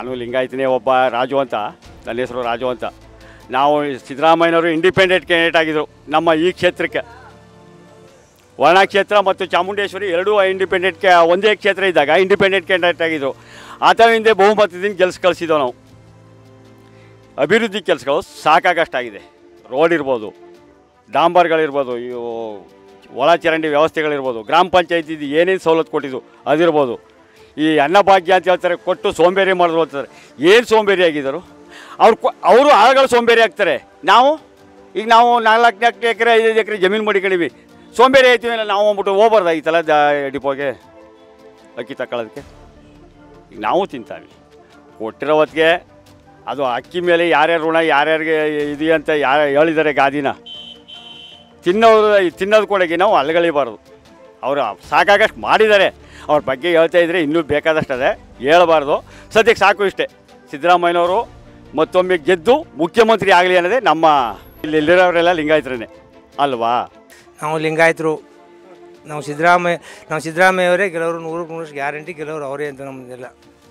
ನಾನು ಲಿಂಗಾಯತನೇ ಒಬ್ಬ ರಾಜು ಅಂತ, ನನ್ನ ಹೆಸರು ರಾಜು ಅಂತ. ನಾವು ಸಿದ್ದರಾಮಯ್ಯನವರು ಇಂಡಿಪೆಂಡೆಂಟ್ ಕ್ಯಾಂಡಿಡೇಟ್ ಆಗಿದ್ದರು ನಮ್ಮ ಈ ಕ್ಷೇತ್ರಕ್ಕೆ. ವರ್ಣ ಕ್ಷೇತ್ರ ಮತ್ತು ಚಾಮುಂಡೇಶ್ವರಿ ಎರಡೂ ಇಂಡಿಪೆಂಡೆಂಟ್ ಒಂದೇ ಕ್ಷೇತ್ರ ಇದ್ದಾಗ ಇಂಡಿಪೆಂಡೆಂಟ್ ಕ್ಯಾಂಡಿಡೇಟ್ ಆಗಿದ್ದರು. ಆತ ಹಿಂದೆ ಬಹುಮತದಿಂದ ಗೆಲ್ಸಿ ಕಳಿಸಿದ್ದೆವು ನಾವು. ಅಭಿವೃದ್ಧಿ ಕೆಲಸಗಳು ಸಾಕಾಗಷ್ಟಾಗಿದೆ. ರೋಡ್ ಇರ್ಬೋದು, ಡಾಂಬರ್ಗಳಿರ್ಬೋದು, ಇವು ಒಳಚರಂಡಿ ವ್ಯವಸ್ಥೆಗಳಿರ್ಬೋದು, ಗ್ರಾಮ ಪಂಚಾಯತಿದು ಏನೇನು ಸವಲತ್ತು ಕೊಟ್ಟಿದ್ದು ಅದಿರ್ಬೋದು. ಈ ಅನ್ನಭಾಗ್ಯ ಅಂತ ಹೇಳ್ತಾರೆ, ಕೊಟ್ಟು ಸೋಂಬೇರಿ ಮಾಡಿದ್ರು ಅಂತಾರೆ. ಏನು ಸೋಂಬೇರಿ ಆಗಿದ್ದರು ಅವರು ಆಳುಗಳು ಸೋಂಬೇರಿ ಆಗ್ತಾರೆ. ಈಗ ನಾವು 4 ಎಕರೆ 5 ಎಕರೆ ಜಮೀನು ಮಾಡಿಕೊಂಡಿವಿ, ಸೋಂಬೇರಿ ಆಯ್ತೀವಿಲ್ಲ. ನಾವು ಅಂದ್ಬಿಟ್ಟು ಹೋಗ್ಬಾರ್ದು ಈ ಥರ ಡಿಪೋಗೆ ಅಕ್ಕಿ ತಗೊಳ್ಳೋದಕ್ಕೆ. ಈಗ ನಾವು ತಿಂತಾವೆ ಕೊಟ್ಟಿರೋ ಹೊತ್ತಿಗೆ. ಅದು ಅಕ್ಕಿ ಮೇಲೆ ಯಾರ್ಯಾರು ಋಣ ಯಾರ್ಯಾರಿಗೆ ಇದೆಯಾ ಅಂತ ಹೇಳಿದ್ದಾರೆ ಗಾದಿನ. ತಿನ್ನೋದು ಕೊಡೋಕೆ ನಾವು ಅಲ್ಲಗಳಿಬಾರ್ದು. ಅವರು ಸಾಕಾಗಷ್ಟು ಮಾಡಿದ್ದಾರೆ. ಅವ್ರ ಬಗ್ಗೆ ಹೇಳ್ತಾ ಇದ್ದರೆ ಇನ್ನೂ ಬೇಕಾದಷ್ಟು ಅದೇ, ಹೇಳ್ಬಾರ್ದು. ಸದ್ಯಕ್ಕೆ ಸಾಕು ಇಷ್ಟೇ. ಸಿದ್ದರಾಮಯ್ಯನವರು ಮತ್ತೊಮ್ಮೆ ಗೆದ್ದು ಮುಖ್ಯಮಂತ್ರಿ ಆಗಲಿ ಅನ್ನೋದೇ ನಮ್ಮ ಇಲ್ಲಿರೋರೆಲ್ಲ ಲಿಂಗಾಯತರೇ ಅಲ್ವಾ. ನಾವು ಲಿಂಗಾಯತರು. ನಾವು ಸಿದ್ದರಾಮಯ್ಯವರೇ ಗೆಲವರು. 100% ಗ್ಯಾರಂಟಿ ಗೆಲವರು ಅವರೇ ಅಂತ ನಮ್ಮದೆಲ್ಲ.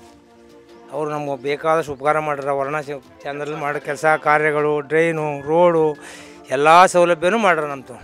ಅವರು ನಮ್ಗೆ ಬೇಕಾದಷ್ಟು ಉಪಕಾರ ಮಾಡ್ಯಾರ. ವರ್ಣ ಚಾನಲ್ ಮಾಡೋ ಕೆಲಸ ಕಾರ್ಯಗಳು, ಡ್ರೈನು, ರೋಡು ಎಲ್ಲ ಸೌಲಭ್ಯನೂ ಮಾಡ್ಯಾರ ನಮ್ಮದು.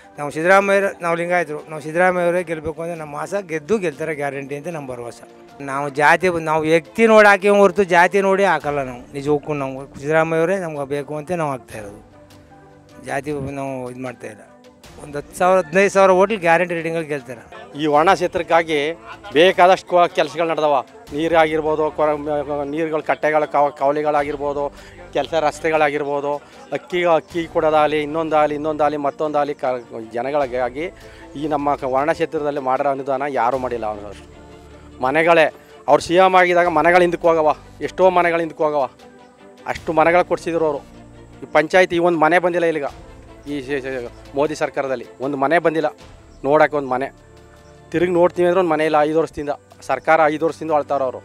ನಾವು ಲಿಂಗಾಯತರು. ನಾವು ಸಿದ್ದರಾಮಯ್ಯವರೇ ಗೆಲ್ಲಬೇಕು ಅಂದರೆ ನಮ್ಮ ಆಸೆ. ಗೆಲ್ತಾರೆ ಗ್ಯಾರಂಟಿ ಅಂತ ನಮ್ಮ ಭರವಸೆ. ನಾವು ವ್ಯಕ್ತಿ ನೋಡಿ ಹಾಕಿ ಹೊರತು ಜಾತಿ ನೋಡಿ ಹಾಕಲ್ಲ. ನಾವು ನಿಜಕ್ಕೂ ನಾವು ಸಿದ್ದರಾಮಯ್ಯವರೇ ನಮ್ಗೆ ಬೇಕು ಅಂತ ನಾವು ಹಾಕ್ತಾಯಿರೋದು. ಜಾತಿ ನಾವು ಇದು ಮಾಡ್ತಾಯಿಲ್ಲ. ಒಂದು 10,000-15,000 ಓಟ್ಲಿ ಗ್ಯಾರಂಟಿ ರೀಡಿಂಗಲ್ಲಿ ಗೆಲ್ತಾರೆ. ಈ ವರ್ಣ ಕ್ಷೇತ್ರಕ್ಕಾಗಿ ಬೇಕಾದಷ್ಟು ಕೆಲಸಗಳು ನಡೆದವ. ನೀರಾಗಿರ್ಬೋದು, ನೀರುಗಳು ಕಟ್ಟೆಗಳ ಕವಲಿಗಳಾಗಿರ್ಬೋದು, ಕೆಲಸ ರಸ್ತೆಗಳಾಗಿರ್ಬೋದು, ಅಕ್ಕಿ ಕೊಡೋದಾಗಲಿ, ಇನ್ನೊಂದಾಗಲಿ ಮತ್ತೊಂದಾಗಲಿ ಜನಗಳಿಗಾಗಿ ಈ ನಮ್ಮ ವರ್ಣ ಕ್ಷೇತ್ರದಲ್ಲಿ ಮಾಡಿರೋ ಅನುದಾನ ಯಾರೂ ಮಾಡಿಲ್ಲ. ಅವನಷ್ಟು ಮನೆಗಳೇ ಅವ್ರು CM ಆಗಿದ್ದಾಗ ಮನೆಗಳು ಹಿಂದಕ್ಕೆ ಹೋಗವ. ಎಷ್ಟೋ ಮನೆಗಳು ಹಿಂದಕ್ಕೆ ಹೋಗವ. ಅಷ್ಟು ಮನೆಗಳು ಕೊಡಿಸಿದ್ರು ಅವರು. ಈ ಪಂಚಾಯತಿ ಒಂದು ಮನೆ ಬಂದಿಲ್ಲ ಇಲ್ಲಿಗ. ಈ ಮೋದಿ ಸರ್ಕಾರದಲ್ಲಿ ಒಂದು ಮನೆ ಬಂದಿಲ್ಲ. ನೋಡೋಕ್ಕೆ ಒಂದು ಮನೆ ತಿರುಗಿ ನೋಡ್ತೀವಿ ಅಂದ್ರೆ ಒಂದು ಮನೆ ಇಲ್ಲ. 5 ವರ್ಷದಿಂದ ಸರ್ಕಾರ 5 ವರ್ಷದಿಂದ ಆಳ್ತಾರ ಅವರು.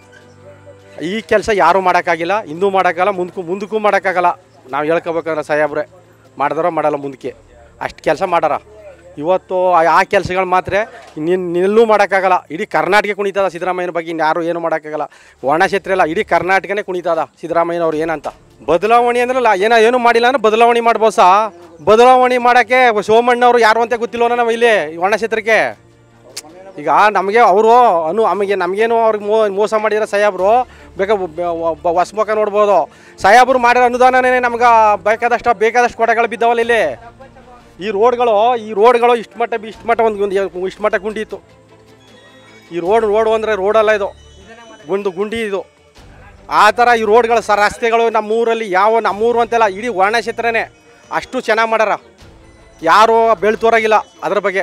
ಈ ಕೆಲಸ ಯಾರೂ ಮಾಡೋಕ್ಕಾಗಿಲ್ಲ, ಇನ್ನೂ ಮಾಡೋಕ್ಕಾಗಲ್ಲ, ಮುಂದಕ್ಕೂ ಮಾಡೋಕ್ಕಾಗಲ್ಲ. ನಾವು ಹೇಳ್ಕೊಬೇಕಂದ್ರೆ ಸಾಹೇಬ್ರೆ ಮಾಡಿದಾರೋ ಮಾಡಲ್ಲ ಮುಂದಕ್ಕೆ. ಅಷ್ಟು ಕೆಲಸ ಮಾಡಾರ. ಇವತ್ತು ಆ ಕೆಲಸಗಳು ಮಾತ್ರ ನಿಲ್ಲೂ ಮಾಡೋಕ್ಕಾಗಲ್ಲ. ಇಡೀ ಕರ್ನಾಟಕ ಕುಣಿತದ ಸಿದ್ದರಾಮಯ್ಯನ ಬಗ್ಗೆ. ಇನ್ಯಾರು ಏನು ಮಾಡೋಕ್ಕಾಗಲ್ಲ. ವರ್ಣ ಕ್ಷೇತ್ರ ಇಲ್ಲ, ಇಡೀ ಕರ್ನಾಟಕನೇ ಕುಣಿತದ ಸಿದ್ದರಾಮಯ್ಯನವ್ರು. ಏನಂತ ಬದಲಾವಣೆ ಅಂದ್ರೆ ಏನು ಮಾಡಿಲ್ಲ ಅಂದ್ರೆ ಬದಲಾವಣೆ ಮಾಡ್ಬೋಸ. ಬದಲಾವಣೆ ಮಾಡೋಕ್ಕೆ ಸೋಮಣ್ಣವರು ಯಾರು ಅಂತ ಗೊತ್ತಿಲ್ಲ ನಾವು ಇಲ್ಲಿ ವರ್ಣ ಕ್ಷೇತ್ರಕ್ಕೆ. ಈಗ ನಮಗೆ ಅವರು ನಮಗೇನು ಅವ್ರಿಗೆ ಮೋಸ ಮಾಡಿದ್ರೆ ಸಾಹೇಬ್ರು ಹೊಸ್ಮುಖ ನೋಡ್ಬೋದು. ಸಾಹೇಬ್ರು ಮಾಡಿರೋ ಅನುದಾನನೇ ನಮ್ಗೆ ಬೇಕಾದಷ್ಟು ಕೊಡೆಗಳು ಬಿದ್ದಾವಲ್ಲ ಇಲ್ಲಿ. ಈ ರೋಡ್ಗಳು ಇಷ್ಟು ಮಟ್ಟ ಗುಂಡಿ ಇತ್ತು. ಈ ರೋಡ್ ಅಂದರೆ ರೋಡಲ್ಲ, ಇದು ಗುಂಡಿ ಇದು. ಆ ಥರ ಈ ರೋಡ್ಗಳು ರಸ್ತೆಗಳು ನಮ್ಮೂರಲ್ಲಿ ನಮ್ಮೂರು ಅಂತೆಲ್ಲ ಇಡೀ ವರ್ಣ ಕ್ಷೇತ್ರನೇ ಅಷ್ಟು ಚೆನ್ನಾಗಿ ಮಾಡ್ಯಾರ. ಯಾರು ಬೆಳ್ತೋರಾಗಿಲ್ಲ ಅದ್ರ ಬಗ್ಗೆ.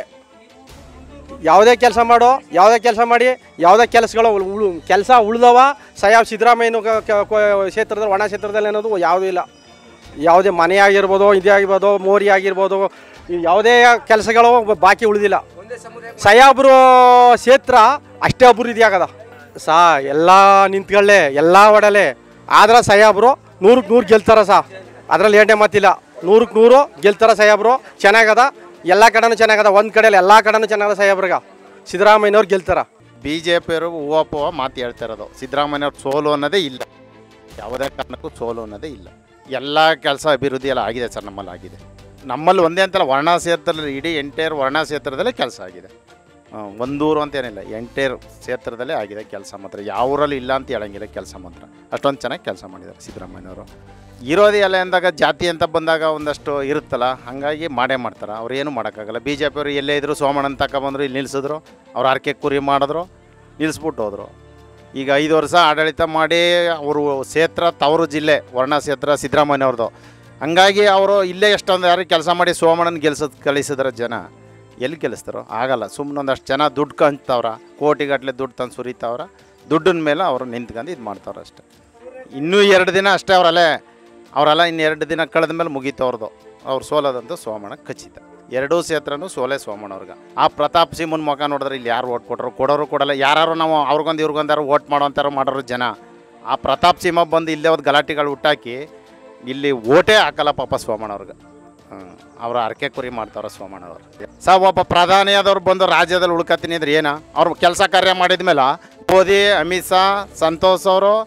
ಯಾವುದೇ ಕೆಲಸ ಮಾಡಿ ಯಾವುದೇ ಕೆಲಸ ಉಳಿದವ ಸಿದ್ದರಾಮಯ್ಯನ ಕ್ಷೇತ್ರದಲ್ಲಿ ವರ್ಣ ಕ್ಷೇತ್ರದಲ್ಲಿ ಅನ್ನೋದು ಯಾವುದೂ ಇಲ್ಲ. ಯಾವುದೇ ಮನೆ ಆಗಿರ್ಬೋದು, ಇದೇ ಆಗಿರ್ಬೋದು, ಮೋರಿ ಆಗಿರ್ಬೋದು, ಯಾವುದೇ ಕೆಲಸಗಳು ಬಾಕಿ ಉಳಿದಿಲ್ಲ. ಸಾಹೇಬ್ರು ಕ್ಷೇತ್ರ ಅಷ್ಟೇ ಅಭಿವೃದ್ಧಿ ಆಗದ ಎಲ್ಲ ನಿಂತ್ಕೊಳ್ಳೆ ಎಲ್ಲ ಒಡಲೆ. ಆದ್ರೆ ಸಾಹೇಬ್ರು 100% ಗೆಲ್ತಾರ ಅದರಲ್ಲಿ ಏನೇ ಮಾತಿಲ್ಲ. 100% ಗೆಲ್ತಾರ ಸಾಹೇಬ್ರು. ಚೆನ್ನಾಗದ, ಎಲ್ಲ ಕಡೆನೂ ಚೆನ್ನಾಗದ. ಒಂದು ಕಡೆಯಲ್ಲಿ ಎಲ್ಲ ಕಡೆನೂ ಚೆನ್ನಾಗದ. ಸಾಹೇಬ್ರಿಗೆ ಸಿದ್ದರಾಮಯ್ಯನವ್ರು ಗೆಲ್ತಾರ. BJPಯವರು ಹೂವಪ್ಪುವ ಮಾತು ಹೇಳ್ತಾ ಇರೋದು. ಸಿದ್ದರಾಮಯ್ಯವ್ರು ಸೋಲು ಅನ್ನೋದೇ ಇಲ್ಲ, ಯಾವುದೇ ಕಾರಣಕ್ಕೂ ಸೋಲು ಅನ್ನೋದೇ ಇಲ್ಲ. ಎಲ್ಲ ಕೆಲಸ ಅಭಿವೃದ್ಧಿ ಎಲ್ಲ ಆಗಿದೆ ಸರ್. ನಮ್ಮಲ್ಲಿ ಆಗಿದೆ. ನಮ್ಮಲ್ಲಿ ಒಂದೇ ಅಂತಲ್ಲ, ವರ್ಣ ಕ್ಷೇತ್ರದಲ್ಲಿ ಇಡೀ ಎಂಟೈರ್ ವರ್ಣ ಕ್ಷೇತ್ರದಲ್ಲೇ ಕೆಲಸ ಆಗಿದೆ. ಒಂದೂರು ಅಂತೇನಿಲ್ಲ, ಎಂಟೈರ್ ಕ್ಷೇತ್ರದಲ್ಲೇ ಆಗಿದೆ ಕೆಲಸ. ಮಾತ್ರ ಯಾವ ಊರಲ್ಲಿ ಇಲ್ಲ ಅಂತ ಹೇಳಂಗಿಲ್ಲ. ಕೆಲಸ ಮಾತ್ರ ಅಷ್ಟೊಂದು ಚೆನ್ನಾಗಿ ಕೆಲಸ ಮಾಡಿದ್ದಾರೆ ಸಿದ್ದರಾಮಯ್ಯನವರು. ಇರೋದೇ ಎಲ್ಲ ಅಂದಾಗ ಜಾತಿ ಅಂತ ಬಂದಾಗ ಒಂದಷ್ಟು ಇರುತ್ತಲ್ಲ, ಹಾಗಾಗಿ ಮಾಡೇ ಮಾಡ್ತಾರೆ. ಅವ್ರು ಏನು ಮಾಡೋಕ್ಕಾಗಲ್ಲ. BJPಯವರು ಎಲ್ಲೇ ಇದ್ದರು ಸೋಮಣ್ಣನ ತಗೊಬಂದರು, ಇಲ್ಲಿ ನಿಲ್ಲಿಸಿದ್ರು. ಅವ್ರು ಅರ್ಕೆ ಕುರಿ ಮಾಡಿದ್ರು, ನಿಲ್ಲಿಸ್ಬಿಟ್ಟು ಹೋದರು. ಈಗ 5 ವರ್ಷ ಆಡಳಿತ ಮಾಡಿ ಅವರು ಕ್ಷೇತ್ರ ತವರು ಜಿಲ್ಲೆ ವರ್ಣ ಕ್ಷೇತ್ರ ಸಿದ್ದರಾಮಯ್ಯವ್ರದ್ದು. ಹಂಗಾಗಿ ಅವರು ಇಲ್ಲೇ ಎಷ್ಟೊಂದು ಯಾರು ಕೆಲಸ ಮಾಡಿ ಸೋಮಣ್ಣನ ಕಳಿಸಿದ್ರೆ ಜನ ಎಲ್ಲಿ ಗೆಲ್ಲಿಸ್ತಾರೋ ಆಗಲ್ಲ. ಸುಮ್ಮನೆ ಒಂದಷ್ಟು ಜನ ದುಡ್ಡು ಕಂತವ್ರ, ಕೋಟಿಗಟ್ಟಲೆ ದುಡ್ಡು ತಂದು ಸುರಿತಾವ್ರ. ದುಡ್ಡಿನ ಮೇಲೆ ಅವರು ನಿಂತ್ಕೊಂಡು ಇದು ಮಾಡ್ತಾವ್ರೆ ಅಷ್ಟೇ. ಇನ್ನೂ 2 ದಿನ ಅಷ್ಟೇ ಅವರೆಲ್ಲ ಇನ್ನು 2 ದಿನ ಕಳೆದ ಮೇಲೆ ಮುಗೀತವ್ರದ್ದು. ಅವ್ರು ಸೋಲೋದಂತೂ ಸೋಮಣ್ಣ ಖಚಿತ. 2 ಕ್ಷೇತ್ರನೂ ಸೋಲೆ ಸೋಮಣ್ಣವ್ರಿಗೆ. ಆ ಪ್ರತಾಪ್ ಸಿಂಹನ ಮುಖ ನೋಡಿದ್ರೆ ಇಲ್ಲಿ ಯಾರು ಓಟ್ ಕೊಡೋರು ಕೊಡಲ್ಲ. ಯಾರು ನಾವು ಇವ್ರಿಗೊಂದಾರು ಓಟ್ ಮಾಡೋರು ಜನ. ಆ ಪ್ರತಾಪ್ ಸಿಂಹ ಬಂದು ಇಲ್ಲೇ ಒಂದು ಗಲಾಟೆಗಳು ಹುಟ್ಟಾಕಿ ಇಲ್ಲಿ ಓಟೇ ಹಾಕಲ್ಲ ಪಾಪ ಸೋಮಣ್ಣವ್ರಿಗೆ. ಅವ್ರು ಅರ್ಕೆ ಕುರಿ ಮಾಡ್ತಾವ್ರೆ ಸೋಮಣ್ಣವ್ರು. ಒಬ್ಬ ಪ್ರಧಾನಿಯಾದವ್ರು ಬಂದು ರಾಜ್ಯದಲ್ಲಿ ಉಳ್ಕತ್ತೀನಿ ಅಂದ್ರೆ ಅವ್ರು ಕೆಲಸ ಕಾರ್ಯ ಮಾಡಿದ ಮೇಲೆ ಮೋದಿ, ಅಮಿತ್ ಶಾ, ಸಂತೋಷ್ ಅವರು,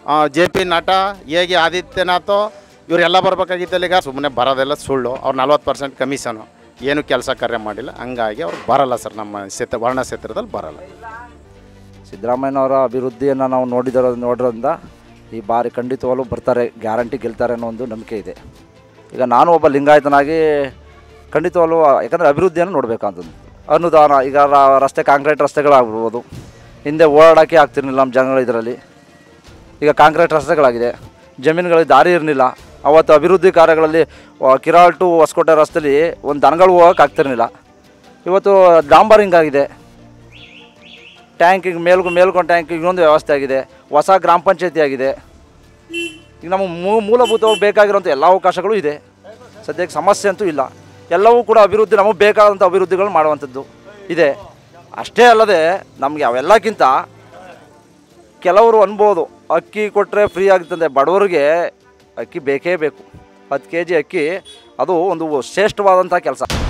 JP ನಟ ಹೇಗೆ ಆದಿತ್ಯನಾಥ್ ಇವರೆಲ್ಲ ಬರಬೇಕಾಗಿತ್ತಲ್ಲ. ಈಗ ಸುಮ್ಮನೆ ಬರೋದೆಲ್ಲ ಸುಳ್ಳು. ಅವ್ರು 40% ಕಮಿಷನು, ಏನು ಕೆಲಸ ಕಾರ್ಯ ಮಾಡಿಲ್ಲ. ಹಂಗಾಗಿ ಅವ್ರು ಬರಲ್ಲ ಸರ್, ನಮ್ಮ ವರ್ಣ ಕ್ಷೇತ್ರದಲ್ಲಿ ಬರಲ್ಲ. ಸಿದ್ದರಾಮಯ್ಯನವರ ಅಭಿವೃದ್ಧಿಯನ್ನು ನಾವು ನೋಡಿರೋದ್ರಿಂದ ಈ ಬಾರಿ ಖಂಡಿತವಾಗ್ಲೂ ಬರ್ತಾರೆ, ಗ್ಯಾರಂಟಿ ಗೆಲ್ತಾರೆ ಅನ್ನೋ ಒಂದು ನಂಬಿಕೆ ಇದೆ. ಈಗ ನಾನು ಒಬ್ಬ ಲಿಂಗಾಯತನಾಗಿ ಖಂಡಿತವಾಗ್ಲೂ ಯಾಕಂದರೆ ಅಭಿವೃದ್ಧಿಯನ್ನು ನೋಡಬೇಕಂತಂದು ಅನುದಾನ, ಈಗ ರಸ್ತೆ ಕಾಂಕ್ರೀಟ್ ರಸ್ತೆಗಳಾಗ್ಬಿಡ್ಬೋದು. ಹಿಂದೆ ಓಡಾಡೋಕ್ಕೆ ಆಗ್ತಿರಲಿಲ್ಲ ನಮ್ಮ ಜನಗಳು ಇದರಲ್ಲಿ. ಈಗ ಕಾಂಕ್ರೀಟ್ ರಸ್ತೆಗಳಾಗಿದೆ, ಜಮೀನುಗಳಿಗೆ ದಾರಿ ಇರಲಿಲ್ಲ. ಅವತ್ತು ಅಭಿವೃದ್ಧಿ ಕಾರ್ಯಗಳಲ್ಲಿ ಕಿರಾಳ್ ಟು ಹೊಸಕೋಟೆ ರಸ್ತೆಯಲ್ಲಿ ಒಂದು ದನಗಳು ಹೋಗೋಕೆ ಆಗ್ತಿರಲಿಲ್ಲ. ಇವತ್ತು ಡಾಂಬರಿಂಗ್ ಆಗಿದೆ, ಟ್ಯಾಂಕಿಗೆ ಮೇಲ್ಕೊಂಡು ಟ್ಯಾಂಕಿಗೆ ಇನ್ನೊಂದು ವ್ಯವಸ್ಥೆ ಆಗಿದೆ, ಹೊಸ ಗ್ರಾಮ ಪಂಚಾಯತಿ ಆಗಿದೆ. ಈಗ ನಮಗೆ ಮೂಲಭೂತವಾಗಿ ಬೇಕಾಗಿರೋಂಥ ಎಲ್ಲ ಅವಕಾಶಗಳು ಇದೆ. ಸದ್ಯಕ್ಕೆ ಸಮಸ್ಯೆ ಅಂತೂ ಇಲ್ಲ. ಎಲ್ಲವೂ ಕೂಡ ಅಭಿವೃದ್ಧಿ, ನಮಗೆ ಬೇಕಾದಂಥ ಅಭಿವೃದ್ಧಿಗಳು ಮಾಡುವಂಥದ್ದು ಇದೆ. ಅಷ್ಟೇ ಅಲ್ಲದೆ ನಮಗೆ ಅವೆಲ್ಲಕ್ಕಿಂತ ಕೆಲವರು ಅನ್ಬೋದು ಅಕ್ಕಿ ಕೊಟ್ಟರೆ ಫ್ರೀ ಆಗುತ್ತದೆ. ಬಡವರಿಗೆ ಅಕ್ಕಿ ಬೇಕೇ ಬೇಕು. 10 kg ಅಕ್ಕಿ ಅದು ಒಂದು ಶ್ರೇಷ್ಠವಾದಂಥ ಕೆಲಸ.